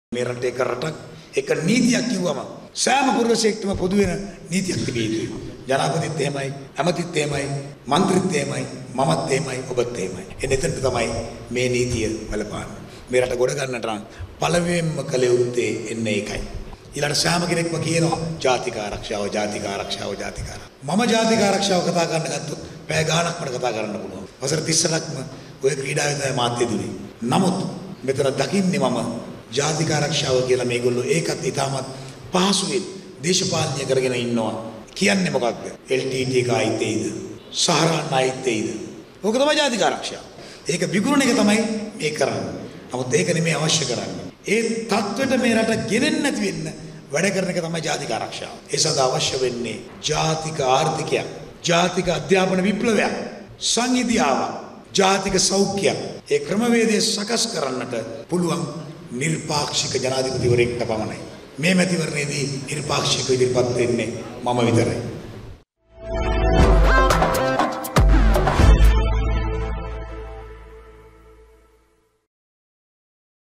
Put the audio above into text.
මේ රටේ කරටක් එක නීතියක් කිව්වම සෑම පුරවැසියෙක්ටම පොදු වෙන නීතියක් තිබිය යුතුයි. ජනාධිපතිත් එහෙමයි, ඇමතිත් එහෙමයි, මන්ත්‍රීත් එහෙමයි, මමත් එහෙමයි, ඔබත් එහෙමයි. එතනට තමයි මේ නීතිය බලපාන්නේ. මේ රට ගොඩ ගන්නට නම් පළවෙනිම කළ යුත්තේ එන්නේ ඒකයි. ඊළඟ සෑම කෙනෙක්ම කියනවා ජාතික ආරක්ෂාව, ජාතික ආරක්ෂාව, ජාතික ආරක්ෂාව. මම ජාතික ආරක්ෂාව කතා කරන්න ගත්තොත් පැය ගාණක් මට කතා කරන්න පුළුවන්. වසර 30ක්ම ඔය ක්‍රීඩාවේ තමයි මාත් යෙදුනේ. නමුත් මෙතන දකින්නේ මම ජාතික ආරක්ෂාව කියලා මේගොල්ලෝ ඒකත් ඉතාමත් පහසුවෙන් දේශපාලනය කරගෙන ඉන්නවා. කියන්නේ මොකක්ද? LTT එක අයිතේද? සහරාන් අයිතේද? ඕක තමයි ජාතික ආරක්ෂාව. ඒක විගුරුණ එක තමයි මේ කරන්නේ. නමුත් ඒක නෙමෙයි අවශ්‍ය කරන්නේ. ඒ තත්වෙට මේ රට ගෙනෙන්නේ නැති වෙන්න වැඩ කරන එක තමයි ජාතික ආරක්ෂාව. ඒ සඳහා අවශ්‍ය වෙන්නේ ජාතික ආර්ථිකයක්, ජාතික අධ්‍යාපන විප්ලවයක්, සංහිඳියාවක්, ජාතික සෞඛ්‍යයක්. ඒ ක්‍රමවේදය සකස් කරන්නට පුළුවන් නිර්පාක්ෂික ජනාධිපතිවරයෙක්ට පමණයි. මේ මැතිවරණයේදී නිර්පාක්ෂිකව ඉදිරිපත් වෙන්නේ මම විතරයි.